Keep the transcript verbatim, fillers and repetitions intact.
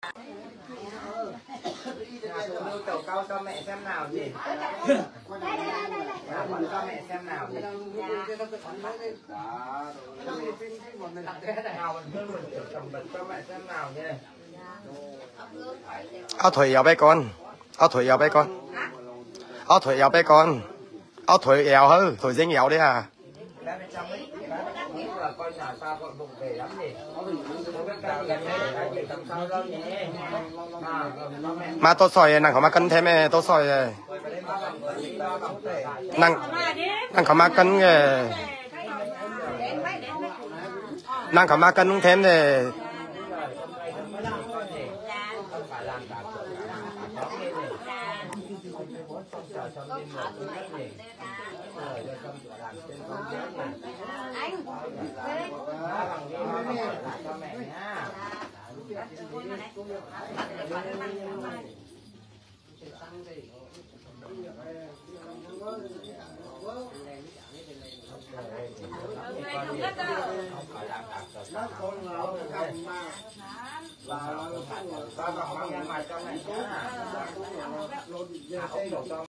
Lưu tiểu cao cho mẹ xem nào gì. Đây đây đây đây. Còn cho mẹ xem nào gì. Nào mình cho mẹ xem nào nhé. Áo thủy eo bé con. Áo thủy eo bé con. Áo thủy eo bé con. Áo thủy eo hư, thủy dính eo đấy à. Coi nhà sao còn bụng về lắm gì. Mà tôi soi nàng có mà cân thêm tôi soi nàng nàng có mà cân nàng có mà cân thêm thì Ba